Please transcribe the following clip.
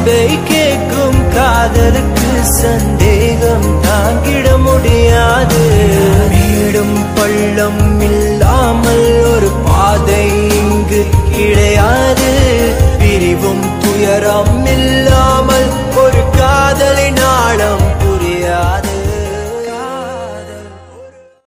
அன்பை கேட்கும் காதலுக்கு சந்தேகம் தாங்கிட முடியாது. மேடும் பள்ளம் இல்லாமல் ஒரு பாதை இங்கு கிடையாது. பிரிவும் துயரம்